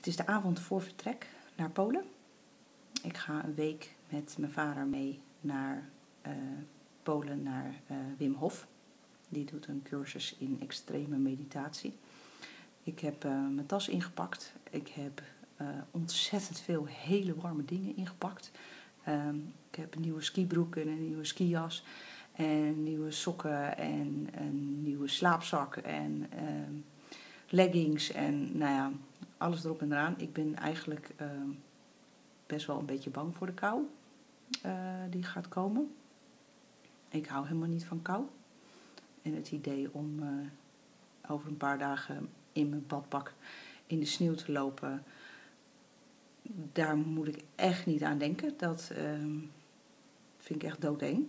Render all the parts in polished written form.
Het is de avond voor vertrek naar Polen. Ik ga een week met mijn vader mee naar Polen, naar Wim Hof. Die doet een cursus in extreme meditatie. Ik heb mijn tas ingepakt. Ik heb ontzettend veel hele warme dingen ingepakt. Ik heb een nieuwe skibroek en een nieuwe skijas. En nieuwe sokken en een nieuwe slaapzak en leggings en nou ja, alles erop en eraan. Ik ben eigenlijk best wel een beetje bang voor de kou die gaat komen. Ik hou helemaal niet van kou. En het idee om over een paar dagen in mijn badpak in de sneeuw te lopen, daar moet ik echt niet aan denken. Dat vind ik echt doodeng.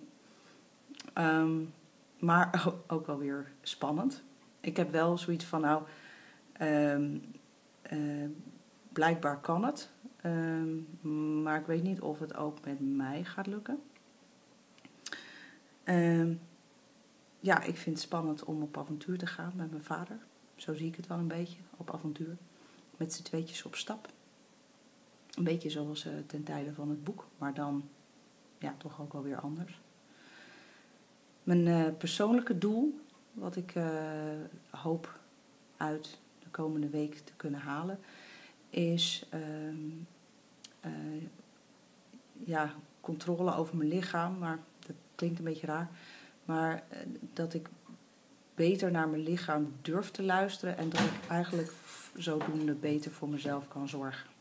Maar ook wel weer spannend. Ik heb wel zoiets van, blijkbaar kan het. Maar ik weet niet of het ook met mij gaat lukken. Ja, ik vind het spannend om op avontuur te gaan met mijn vader. Zo zie ik het wel een beetje, op avontuur. Met z'n tweetjes op stap. Een beetje zoals ten tijde van het boek, maar dan ja, toch ook wel weer anders. Mijn persoonlijke doel, wat ik hoop uit de komende week te kunnen halen, is controle over mijn lichaam. Maar dat klinkt een beetje raar. Maar dat ik beter naar mijn lichaam durf te luisteren en dat ik eigenlijk zodoende beter voor mezelf kan zorgen.